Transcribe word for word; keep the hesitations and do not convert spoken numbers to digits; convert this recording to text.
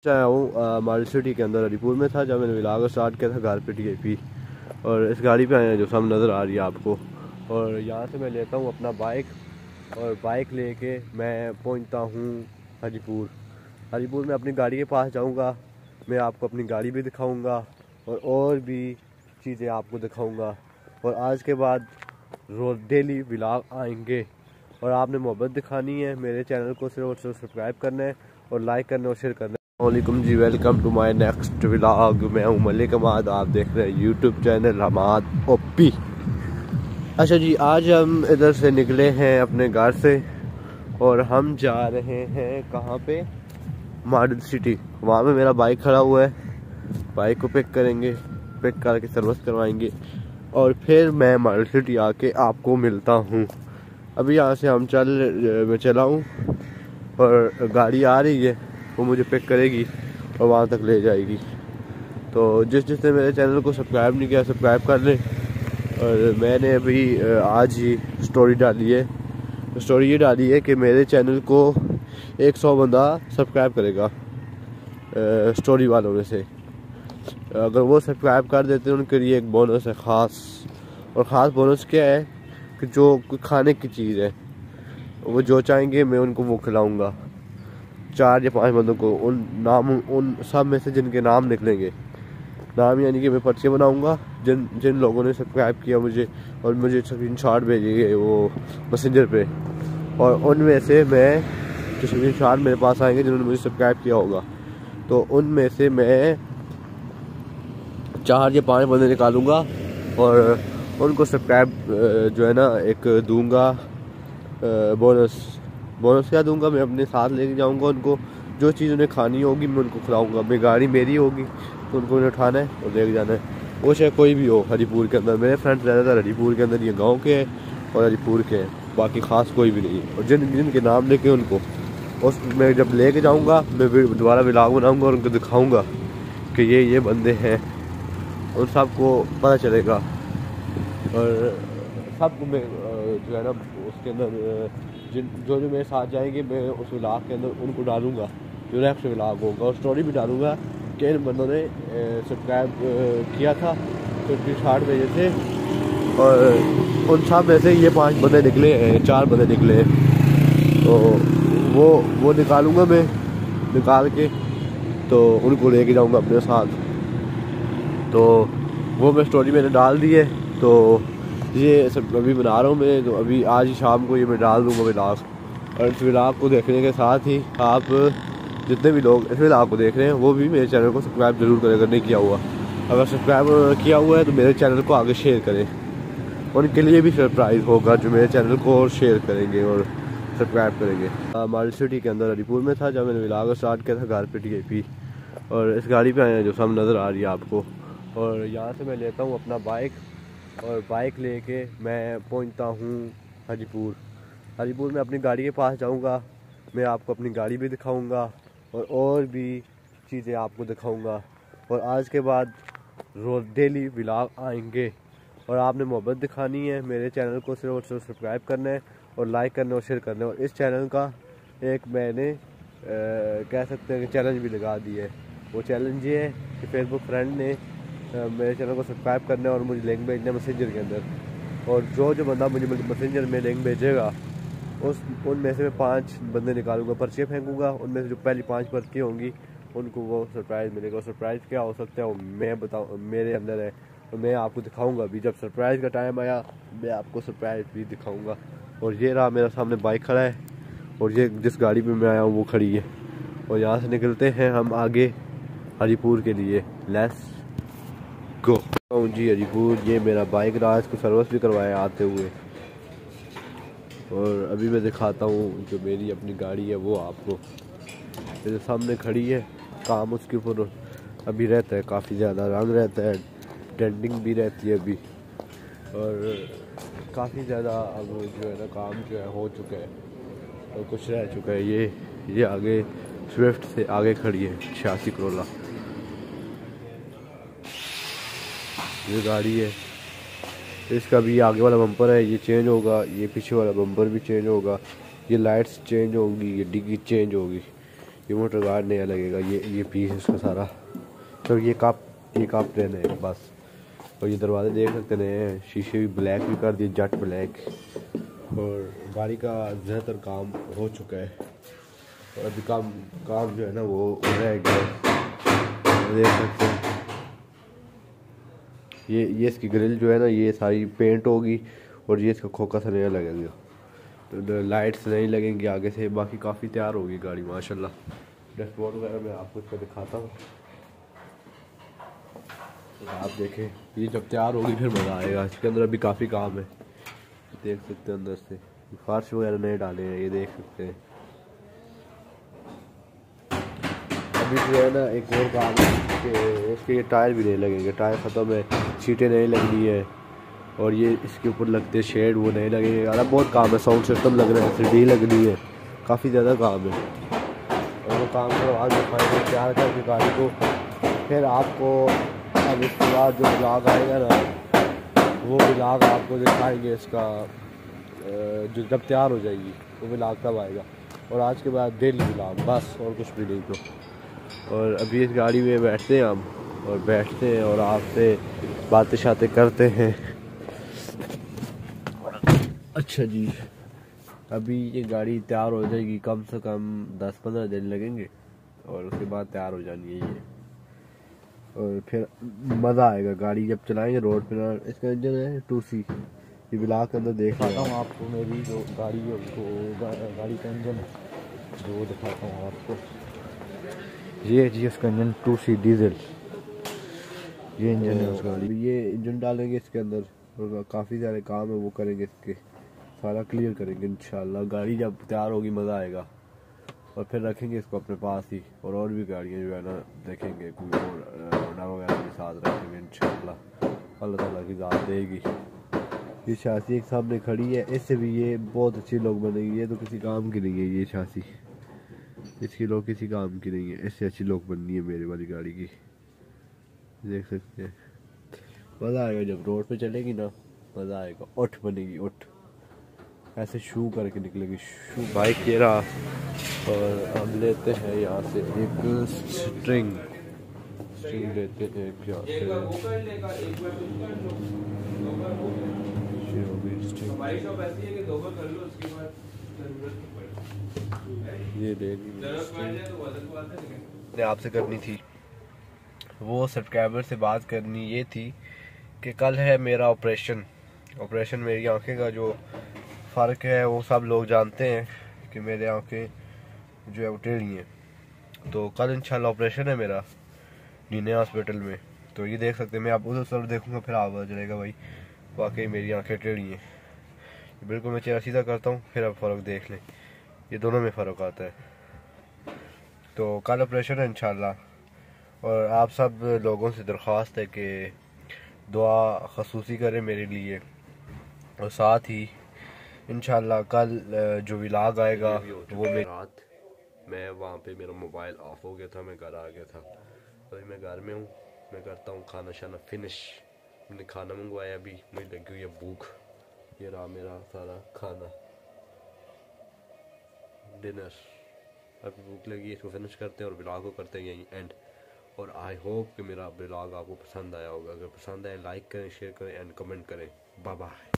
आया हूँ माल सिटी के अंदर हरीपुर में था जब मैंने व्लॉग स्टार्ट किया था घर पे टी आई पी और इस गाड़ी पे आए हैं जो सामने नज़र आ रही है आपको। और यहाँ से मैं लेता हूँ अपना बाइक और बाइक लेके मैं पहुँचता हूँ हरीपुर। हरीपुर में अपनी गाड़ी के पास जाऊँगा, मैं आपको अपनी गाड़ी भी दिखाऊँगा और और भी चीज़ें आपको दिखाऊँगा। और आज के बाद रोज़ डेली व्लॉग आएंगे और आपने मोहब्बत दिखानी है। मेरे चैनल को सिर्फ और सिर्फ सब्सक्राइब करना है और लाइक करना और शेयर करना है। वालेकुम जी, welcome to my next vlog. मैं हूं मलिक हमाद, आप देख रहे हैं यूट्यूब चैनल हमाद ओपी। अच्छा जी, आज हम इधर से निकले हैं अपने घर से और हम जा रहे हैं कहाँ पे, मॉडल सिटी। वहाँ पे मेरा बाइक खड़ा हुआ है, बाइक को पिक करेंगे, पिक करके सर्विस करवाएंगे और फिर मैं मॉडल सिटी आके आपको मिलता हूँ। अभी यहाँ से हम चल मैं चला हूँ और गाड़ी आ रही है, वो मुझे पिक करेगी और वहाँ तक ले जाएगी। तो जिस जिसने मेरे चैनल को सब्सक्राइब नहीं किया सब्सक्राइब कर ले। और मैंने अभी आज ही स्टोरी डाली है, स्टोरी ये डाली है कि मेरे चैनल को एक सौ बंदा सब्सक्राइब करेगा स्टोरी वालों में से। अगर वो सब्सक्राइब कर देते हैं उनके लिए एक बोनस है ख़ास। और ख़ास बोनस क्या है कि जो खाने की चीज़ है वो जो चाहेंगे मैं उनको वो खिलाऊँगा। चार या पांच बंदों को उन नाम उन सब में से जिनके नाम निकलेंगे, नाम यानी कि मैं पर्चे बनाऊंगा जिन जिन लोगों ने सब्सक्राइब किया मुझे और मुझे स्क्रीन शॉट भेजेंगे वो मैसेंजर पे। और उनमें से मैं जो स्क्रीन शॉट मेरे पास आएंगे जिन्होंने मुझे सब्सक्राइब किया होगा, तो उनमें से मैं चार या पांच बंदे निकालूंगा और उनको सब्सक्राइब जो है ना एक दूंगा बोनस। बोनस क्या दूंगा, मैं अपने साथ लेके जाऊंगा उनको, जो चीज़ उन्हें खानी होगी मैं उनको खिलाऊंगा। मैं गाड़ी मेरी होगी तो उनको उन्हें उठाना है और लेके जाना है, वो चाहे कोई भी हो हरीपुर के अंदर। मेरे फ्रेंड्स ज़्यादातर हरीपुर के अंदर ये गांव के हैं और हरीपुर के हैं, बाकी ख़ास कोई भी नहीं है। और जिन जिनके नाम लेके उनको उस मैं जब लेके जाऊँगा मैं दोबारा व्लॉग बनाऊँगा और उनको दिखाऊँगा कि ये ये बंदे हैं, उन सबको पता चलेगा। और सबको मैं जो है ना उसके अंदर जिन जो जो मेरे साथ जाएंगे मैं उस व्लॉग के अंदर उनको डालूंगा, जो नेक्स्ट व्लॉग होगा। और स्टोरी भी डालूंगा कि इन बंदों ने सब्सक्राइब किया था तो उसकी शार्ट भेजे थे और उन सब में से ये पांच बंदे निकले हैं, चार बंदे निकले हैं। तो वो वो निकालूंगा मैं, निकाल के तो उनको लेके जाऊंगा अपने साथ। तो वो मैं स्टोरी मैंने डाल दी है, तो ये सब अभी बना रहा हूँ मैं। तो अभी आज ही शाम को ये मैं डाल दूँगा व्लॉग। और इस व्लॉग को देखने के साथ ही आप जितने भी लोग इस व्लॉग को देख रहे हैं वो भी मेरे चैनल को सब्सक्राइब जरूर करें अगर नहीं किया हुआ। अगर सब्सक्राइब किया हुआ है तो मेरे चैनल को आगे शेयर करें, उनके लिए भी सरप्राइज़ होगा जो मेरे चैनल को और शेयर करेंगे और सब्सक्राइब करेंगे। मॉडल सिटी के अंदर हरीपुर में था जब मैंने व्लॉग स्टार्ट किया था घर पे टी आई पी और इस गाड़ी पे आए हैं जो सामने नज़र आ रही है आपको। और यहाँ से मैं लेता हूँ अपना बाइक और बाइक लेके मैं पहुंचता हूँ हरीपुर। हरीपुर में अपनी गाड़ी के पास जाऊंगा, मैं आपको अपनी गाड़ी भी दिखाऊंगा और और भी चीज़ें आपको दिखाऊंगा। और आज के बाद रोज़ डेली व्लॉग आएंगे और आपने मोहब्बत दिखानी है। मेरे चैनल को सिर्फ और सिर्फ सब्सक्राइब करना है और लाइक करना और शेयर करना है। और इस चैनल का एक मैंने आ, कह सकते हैं कि चैलेंज भी लगा दी है। वो चैलेंज ये है कि फेसबुक फ्रेंड ने मेरे चैनल को सब्सक्राइब करना है और मुझे लिंक भेजना है मैसेंजर के अंदर। और जो जो बंदा मुझे मैसेंजर में लिंक भेजेगा उस उनमें से मैं पांच बंदे निकालूंगा, पर्चे फेंकूंगा, उनमें से जो पहली पांच पर्ची होंगी उनको वो सरप्राइज़ मिलेगा। और सरप्राइज़ क्या हो सकता है वो मैं बताऊँ, मेरे अंदर है और मैं आपको दिखाऊँगा भी। जब सरप्राइज़ का टाइम आया मैं आपको सरप्राइज़ भी दिखाऊँगा। और ये रहा मेरा सामने बाइक खड़ा है और ये जिस गाड़ी में मैं आया हूँ वो खड़ी है। और यहाँ से निकलते हैं हम आगे हरीपुर के लिए। लेट्स गो जी हरीपुर। ये मेरा बाइक रहा, इसको सर्विस भी करवाया आते हुए। और अभी मैं दिखाता हूँ जो मेरी अपनी गाड़ी है वो आपको। मेरे सामने खड़ी है, काम उसके ऊपर अभी रहता है, काफ़ी ज़्यादा रंग रहता है, डेंटिंग भी रहती है अभी। और काफ़ी ज़्यादा अब जो है ना काम जो है हो चुका है और कुछ रह चुका है। ये ये आगे स्विफ्ट से आगे खड़ी है छियासी करोला ये गाड़ी है। इसका भी आगे वाला बम्पर है ये चेंज होगा, ये पीछे वाला बम्पर भी चेंज होगा, ये लाइट्स चेंज होंगी, ये डिग्गी चेंज होगी, ये मोटर गार्ड नया लगेगा, ये ये पीस इसका सारा। तो ये कप ये कप देना है बस। और ये दरवाजे देख सकते हैं, शीशे भी ब्लैक भी कर दिए, जट ब्लैक। और गाड़ी का ज़्यादातर काम हो चुका है और अभी काम काम जो है ना वो रह गया, देख सकते हैं। ये ये इसकी ग्रिल जो है ना ये सारी पेंट होगी और ये इसका खोखा सा नया लगेगा। तो लाइट्स नहीं लगेंगी आगे से, बाकी काफ़ी तैयार होगी गाड़ी माशाल्लाह। डैशबोर्ड वगैरह मैं आपको इसका दिखाता हूँ, आप देखें। ये जब तैयार होगी फिर मज़ा आएगा। इसके अंदर अभी काफ़ी काम है, देख सकते हैं। अंदर से फार्श वगैरह नहीं डाले हैं, ये देख सकते हैं। अभी जो है ना एक और काम है कि इसके ये टायर भी नहीं लगेंगे, टायर ख़त्म है, सीटें नहीं लगनी है। और ये इसके ऊपर लगते शेड वो नहीं लगेंगे। यार बहुत काम है, साउंड सिस्टम लग रहा है, सीढ़ी लगनी है, काफ़ी ज़्यादा काम है। और वो काम को आज दिखाएंगे तैयार करके गाड़ी को, फिर आपको अब इसके बाद जो ब्लॉग आएगा ना वो ब्लॉग आपको दिखाएंगे इसका, जो जब तैयार हो जाएगी वो ब्लॉग तब आएगा। और आज के बाद डेली ब्लॉग बस, और कुछ भी नहीं। तो और अभी इस गाड़ी में बैठते हैं हम, और बैठते हैं और आपसे बातें शातें करते हैं। अच्छा जी, अभी ये गाड़ी तैयार हो जाएगी, कम से कम दस पंद्रह दिन लगेंगे और उसके बाद तैयार हो जानी है ये। और फिर मज़ा आएगा गाड़ी जब चलाएंगे रोड पे ना। इसका इंजन है टू सी, ये ब्लॉक के अंदर दिखाता हूँ आपको। मेरी जो गाड़ी है उसको गा, गाड़ी का इंजन जो दिखाता हूँ आपको, ये जी इसका इंजन टू सी डीजल, ये इंजन है उस गाड़ी। ये इंजन डालेंगे इसके अंदर और काफ़ी सारे काम है वो करेंगे, इसके सारा क्लियर करेंगे इंशाल्लाह। गाड़ी जब तैयार होगी मज़ा आएगा। और फिर रखेंगे इसको अपने पास ही, और और भी गाड़ियाँ जो है ना देखेंगे, कोई और होंडा वगैरह के साथ रखेंगे इंशाल्लाह, अल्लाह ताला की ज़ात देगी। ये शासी एक सामने खड़ी है, इससे भी ये बहुत अच्छी लोग बनेगी। ये तो किसी काम की नहीं है ये शासी, इसकी लोग किसी काम की नहीं है, इससे अच्छी लोग बननी है मेरे वाली गाड़ी की, देख सकते हैं। मज़ा आएगा जब रोड पे चलेगी ना, मज़ा आएगा। उठ बनेगी, उठ ऐसे शू करके निकलेगी, शू बाइक के रहा। और हम लेते हैं यहाँ से एक स्ट्रिंग स्ट्रिंग लेते हैं यहाँ से, ये लेनी आपसे करनी थी, वो सब्सक्राइबर से बात करनी ये थी कि कल है मेरा ऑपरेशन। ऑपरेशन मेरी आंखें का जो फ़र्क है वो सब लोग जानते हैं कि मेरे आंखें जो है वो टेढ़ी हैं। तो कल इंशाल्लाह ऑपरेशन है मेरा नीने हॉस्पिटल में। तो ये देख सकते हैं, मैं आप उधर सर देखूंगा फिर आप पता चलेगा भाई वाकई मेरी आंखें टेढ़ी हैं। बिल्कुल मैं चेहरा सीधा करता हूँ फिर आप फ़र्क देख लें, ये दोनों में फ़र्क आता है। तो कल ऑपरेशन है इंशाल्लाह। और आप सब लोगों से दरख्वास्त है कि दुआ खसूसी करें मेरे लिए, और साथ ही इंशाल्लाह कल जो व्लॉग आएगा वो मेरी रात मैं वहाँ पे मेरा मोबाइल ऑफ हो गया था, मैं घर आ गया था। अभी मैं घर में हूँ, मैं करता हूँ खाना शाना फिनिश। मैंने खाना मंगवाया, अभी मुझे लगी हुई है भूख। ये रहा मेरा सारा खाना डिनर, अभी भूख लगी है, इसको फिनिश करते हैं और व्लॉग को करते हैं यहीं एंड। और आई होप कि मेरा व्लॉग आपको पसंद आया होगा। अगर पसंद आए लाइक करें, शेयर करें एंड कमेंट करें। Bye bye.